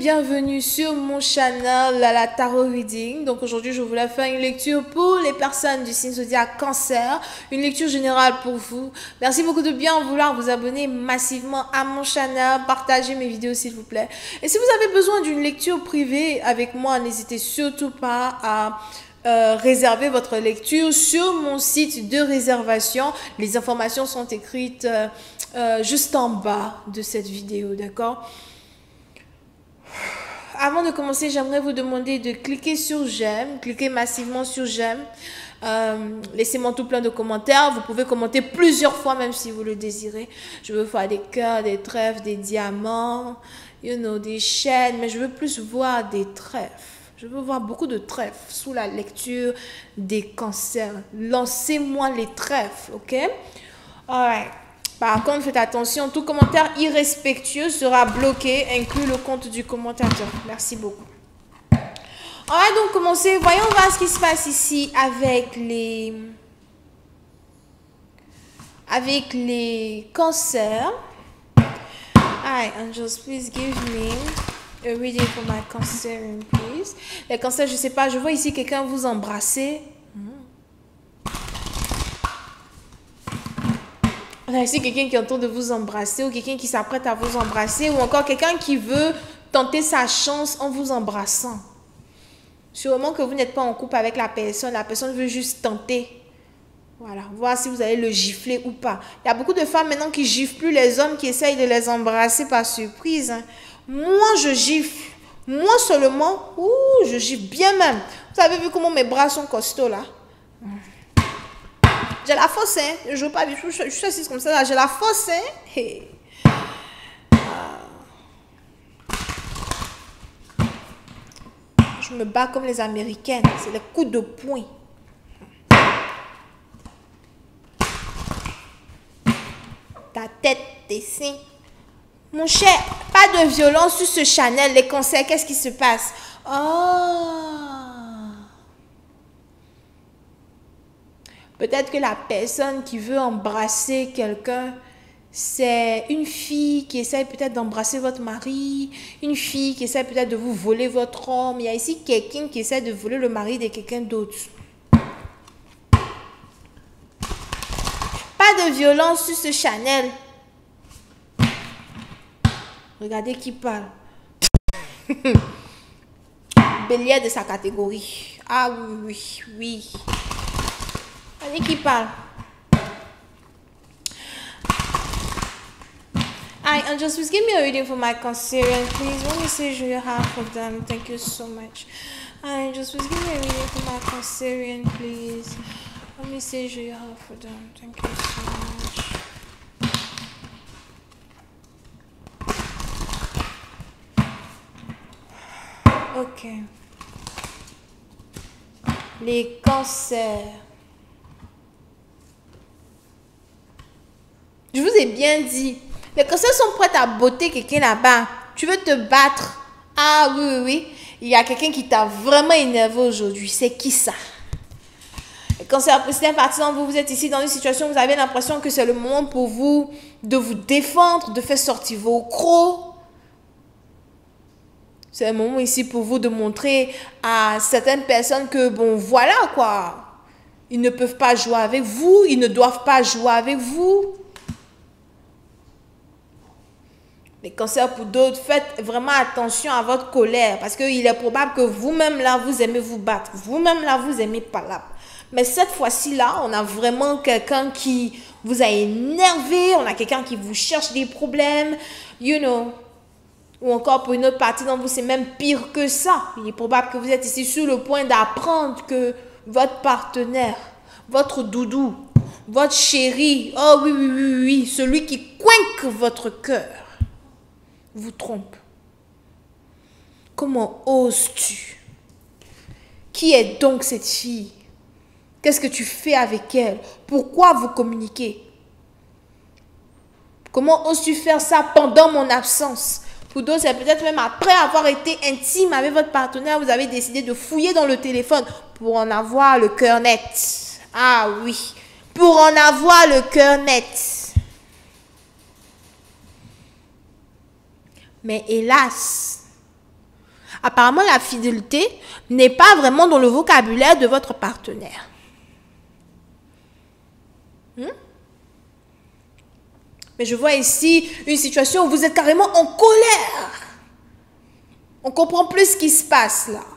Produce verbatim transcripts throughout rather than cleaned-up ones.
bienvenue sur mon channel à la Tarot Reading. Donc aujourd'hui je voulais faire une lecture pour les personnes du signe zodiaque Cancer, une lecture générale pour vous. Merci beaucoup de bien vouloir vous abonner massivement à mon channel, partager mes vidéos s'il vous plaît. Et si vous avez besoin d'une lecture privée avec moi, n'hésitez surtout pas à Euh, réserver votre lecture sur mon site de réservation. Les informations sont écrites euh, euh, juste en bas de cette vidéo, d'accord? Avant de commencer, j'aimerais vous demander de cliquer sur j'aime, cliquez massivement sur j'aime. Euh, Laissez-moi tout plein de commentaires. Vous pouvez commenter plusieurs fois même si vous le désirez. Je veux faire des cœurs, des trèfles, des diamants, you know, des chaînes, mais je veux plus voir des trèfles. Je veux voir beaucoup de trèfles sous la lecture des cancers. Lancez-moi les trèfles, ok? Alright. Par contre, faites attention, tout commentaire irrespectueux sera bloqué, inclus le compte du commentateur. Merci beaucoup. On va donc commencer. Voyons voir ce qui se passe ici avec les, avec les cancers. Alright, angels, please give me a reading for my cancer, please. Les cancers, je sais pas, je vois ici quelqu'un vous embrasser. On a ici quelqu'un qui est en train de vous embrasser ou quelqu'un qui s'apprête à vous embrasser ou encore quelqu'un qui veut tenter sa chance en vous embrassant. Sûrement que vous n'êtes pas en couple avec la personne, la personne veut juste tenter. Voilà, voir si vous allez le gifler ou pas. Il y a beaucoup de femmes maintenant qui giflent plus les hommes qui essayent de les embrasser par surprise. Hein. Moi, je gifle. Moi seulement, ouh, je gifle bien même. Vous avez vu comment mes bras sont costauds là? J'ai la force, hein. Je joue pas, je, je, je suis assise comme ça là. J'ai la force, hein. Hey. Je me bats comme les Américaines. C'est les coups de poing. Ta tête, tes seins. Mon cher, pas de violence sur ce Chanel. Les cancers, qu'est-ce qui se passe? Oh. Peut-être que la personne qui veut embrasser quelqu'un, c'est une fille qui essaie peut-être d'embrasser votre mari, une fille qui essaie peut-être de vous voler votre homme. Il y a ici quelqu'un qui essaie de voler le mari de quelqu'un d'autre. Pas de violence sur ce Chanel. Regardez qui parle. Bélier de sa catégorie. Ah oui, oui, oui. Regardez qui parle. Hi, Angels, please give me a reading for my Cancerian, please. Let me see you half of them. Thank you so much. Hi, Angels, please give me a reading for my Cancerian, please. Let me see you half of them. Thank you so much. Ok. Les cancers. Je vous ai bien dit. Les cancers sont prêts à botter quelqu'un là-bas. Tu veux te battre. Ah oui, oui, oui. Il y a quelqu'un qui t'a vraiment énervé aujourd'hui. C'est qui ça? Les cancers, c'est un partisan. Vous, vous êtes ici dans une situation où vous avez l'impression que c'est le moment pour vous de vous défendre, de faire sortir vos crocs. C'est un moment ici pour vous de montrer à certaines personnes que, bon, voilà quoi. Ils ne peuvent pas jouer avec vous. Ils ne doivent pas jouer avec vous. Les cancers pour d'autres, faites vraiment attention à votre colère. Parce qu'il est probable que vous-même là, vous aimez vous battre. Vous-même là, vous aimez palabre. Mais cette fois-ci là, on a vraiment quelqu'un qui vous a énervé. On a quelqu'un qui vous cherche des problèmes. You know. Ou encore pour une autre partie d'entre vous, c'est même pire que ça. Il est probable que vous êtes ici sur le point d'apprendre que votre partenaire, votre doudou, votre chéri, oh oui, oui, oui, oui, celui qui coinque votre cœur, vous trompe. Comment oses-tu? Qui est donc cette fille? Qu'est-ce que tu fais avec elle? Pourquoi vous communiquez? Comment oses-tu faire ça pendant mon absence? Pour d'autres, c'est peut-être même après avoir été intime avec votre partenaire, vous avez décidé de fouiller dans le téléphone pour en avoir le cœur net. Ah oui, pour en avoir le cœur net. Mais hélas, Apparemment, la fidélité n'est pas vraiment dans le vocabulaire de votre partenaire. Hmm? Mais je vois ici une situation où vous êtes carrément en colère. On comprend plus ce qui se passe là.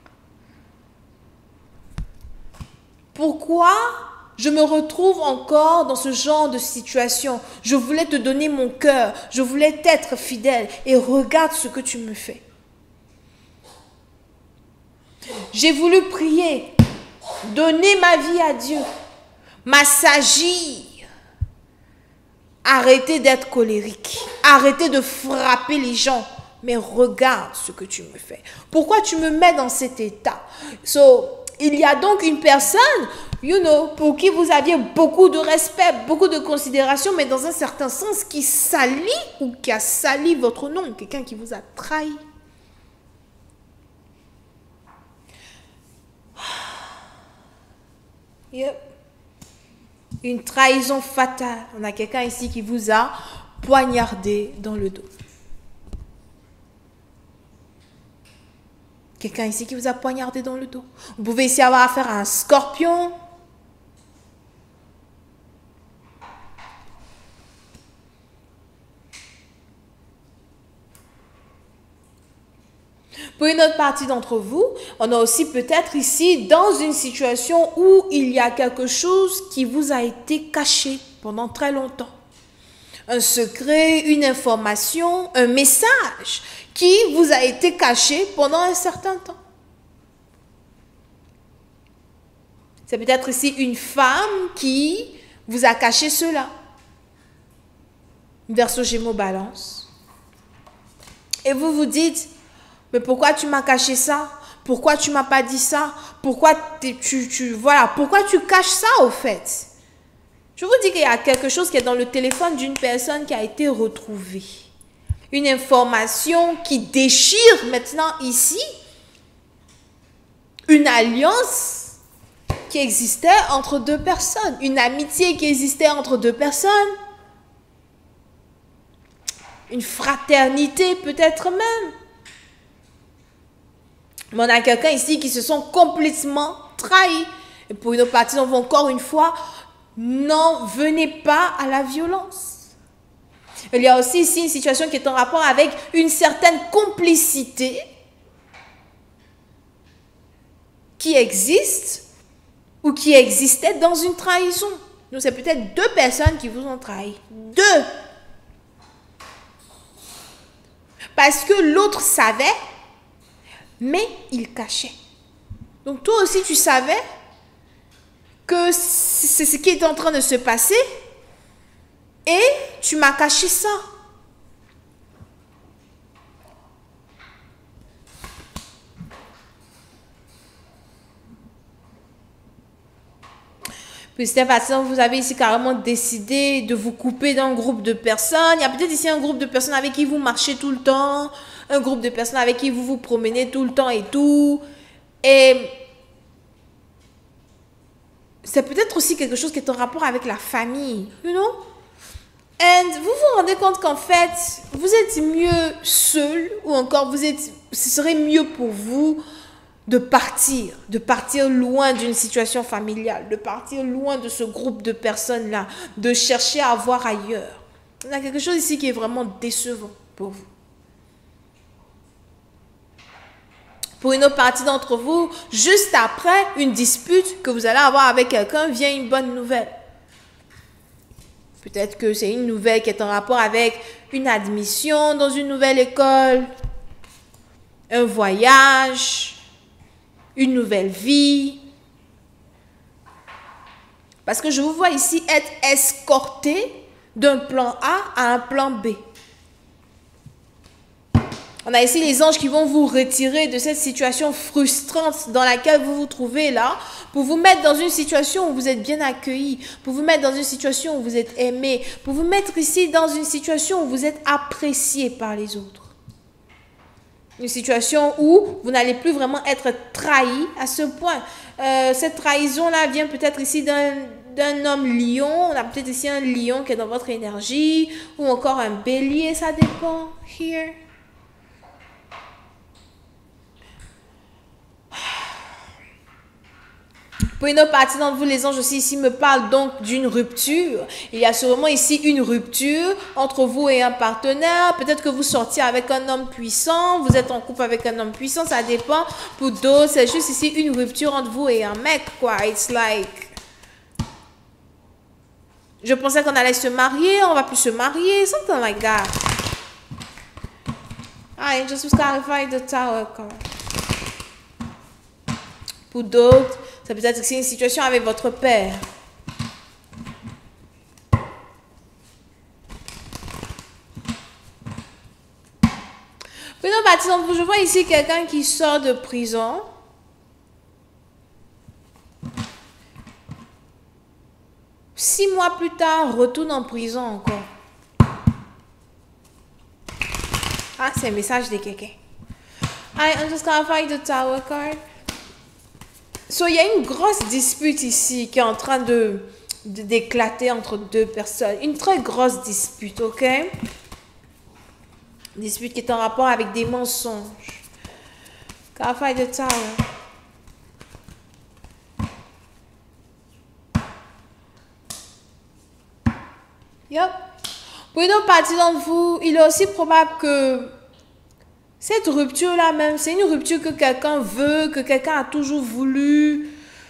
Pourquoi je me retrouve encore dans ce genre de situation? Je voulais te donner mon cœur. Je voulais t'être fidèle. Et regarde ce que tu me fais. J'ai voulu prier, donner ma vie à Dieu, m'assagir. Arrêtez d'être colérique. Arrêtez de frapper les gens. Mais regarde ce que tu me fais. Pourquoi tu me mets dans cet état? So, il y a donc une personne, you know, pour qui vous aviez beaucoup de respect, beaucoup de considération, mais dans un certain sens qui salit ou qui a sali votre nom. Quelqu'un qui vous a trahi. Yep. Une trahison fatale. On a quelqu'un ici qui vous a poignardé dans le dos. Quelqu'un ici qui vous a poignardé dans le dos. Vous pouvez ici avoir affaire à un scorpion. Pour une autre partie d'entre vous, on a aussi peut-être ici dans une situation où il y a quelque chose qui vous a été caché pendant très longtemps. Un secret, une information, un message qui vous a été caché pendant un certain temps. C'est peut-être ici une femme qui vous a caché cela. Verseau Gémeaux Balance. Et vous vous dites, mais pourquoi tu m'as caché ça? Pourquoi tu m'as pas dit ça? Pourquoi tu, tu, voilà, pourquoi tu caches ça au fait? Je vous dis qu'il y a quelque chose qui est dans le téléphone d'une personne qui a été retrouvée. Une information qui déchire maintenant ici une alliance qui existait entre deux personnes. Une amitié qui existait entre deux personnes. Une fraternité peut-être même. Mais on a quelqu'un ici qui se sont complètement trahis. Et pour une autre partie, on va encore une fois, n'en venez pas à la violence. Il y a aussi ici une situation qui est en rapport avec une certaine complicité qui existe ou qui existait dans une trahison. Donc c'est peut-être deux personnes qui vous ont trahi. Deux. Parce que l'autre savait, mais il cachait. Donc toi aussi tu savais que c'est ce qui est en train de se passer et tu m'as caché ça. Puis c'est parce que vous avez ici carrément décidé de vous couper d'un groupe de personnes. Il y a peut-être ici un groupe de personnes avec qui vous marchez tout le temps. Un groupe de personnes avec qui vous vous promenez tout le temps et tout. Et c'est peut-être aussi quelque chose qui est en rapport avec la famille. You know? Et vous vous rendez compte qu'en fait, vous êtes mieux seul ou encore vous êtes, ce serait mieux pour vous de partir, de partir loin d'une situation familiale, de partir loin de ce groupe de personnes-là, de chercher à voir ailleurs. Il y a quelque chose ici qui est vraiment décevant pour vous. Pour une autre partie d'entre vous, juste après une dispute que vous allez avoir avec quelqu'un, vient une bonne nouvelle. Peut-être que c'est une nouvelle qui est en rapport avec une admission dans une nouvelle école, un voyage, une nouvelle vie. Parce que je vous vois ici être escorté d'un plan A à un plan B. On a ici les anges qui vont vous retirer de cette situation frustrante dans laquelle vous vous trouvez là, pour vous mettre dans une situation où vous êtes bien accueilli, pour vous mettre dans une situation où vous êtes aimé, pour vous mettre ici dans une situation où vous êtes apprécié par les autres. Une situation où vous n'allez plus vraiment être trahi à ce point. Euh, cette trahison-là vient peut-être ici d'un d'un homme lion. On a peut-être ici un lion qui est dans votre énergie, ou encore un bélier, ça dépend. Here. Pour une autre partie d'entre vous, les anges aussi ici me parlent donc d'une rupture. Il y a sûrement ici une rupture entre vous et un partenaire. Peut-être que vous sortiez avec un homme puissant, vous êtes en couple avec un homme puissant, ça dépend. Pour d'autres, c'est juste ici une rupture entre vous et un mec, quoi. It's like... Je pensais qu'on allait se marier, on va plus se marier, something like that. Ah, and just clarify the tower card. Pour d'autres, ça peut être que c'est une situation avec votre père. Pour une partie d'entre vous, je vois ici quelqu'un qui sort de prison. Six mois plus tard, retourne en prison encore. Ah, c'est un message de quelqu'un. I am just clarifying the tower card. So, il y a une grosse dispute ici qui est en train de d'éclater entre deux personnes. Une très grosse dispute, ok? Dispute qui est en rapport avec des mensonges. Clarify the tower. Yep. Pour une autre partie d'entre vous, il est aussi probable que cette rupture-là même, c'est une rupture que quelqu'un veut, que quelqu'un a toujours voulu.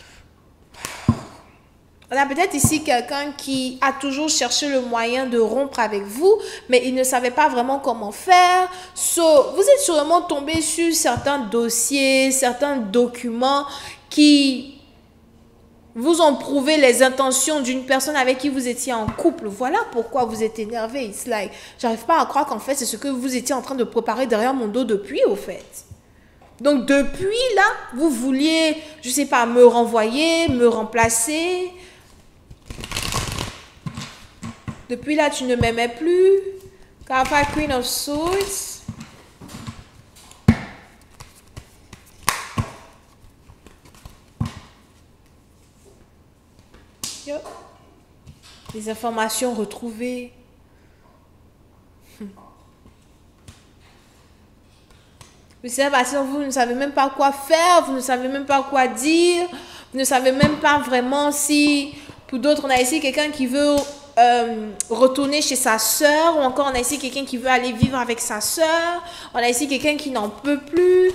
On a peut-être ici quelqu'un qui a toujours cherché le moyen de rompre avec vous, mais il ne savait pas vraiment comment faire. So, vous êtes sûrement tombé sur certains dossiers, certains documents qui vous ont prouvé les intentions d'une personne avec qui vous étiez en couple. Voilà pourquoi vous êtes énervé. It's like, j'arrive pas à croire qu'en fait, c'est ce que vous étiez en train de préparer derrière mon dos depuis, au fait. Donc, depuis là, vous vouliez, je sais pas, me renvoyer, me remplacer. Depuis là, tu ne m'aimais plus. Clarify Queen of Swords. Yep. Les informations retrouvées. Hmm. Vous savez, vous ne savez même pas quoi faire, vous ne savez même pas quoi dire, vous ne savez même pas vraiment si, pour d'autres, on a ici quelqu'un qui veut euh, retourner chez sa sœur, ou encore on a ici quelqu'un qui veut aller vivre avec sa sœur, on a ici quelqu'un qui n'en peut plus.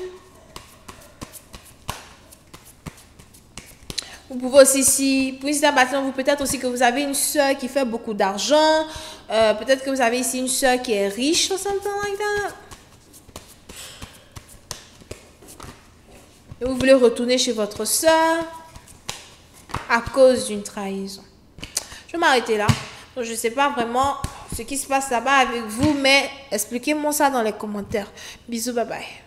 Vous pouvez aussi, si, pour une certaine vous peut-être aussi que vous avez une soeur qui fait beaucoup d'argent. Euh, peut-être que vous avez ici une soeur qui est riche ou something like that. Et vous voulez retourner chez votre soeur à cause d'une trahison. Je vais m'arrêter là. Donc, je ne sais pas vraiment ce qui se passe là-bas avec vous, mais expliquez-moi ça dans les commentaires. Bisous, bye bye.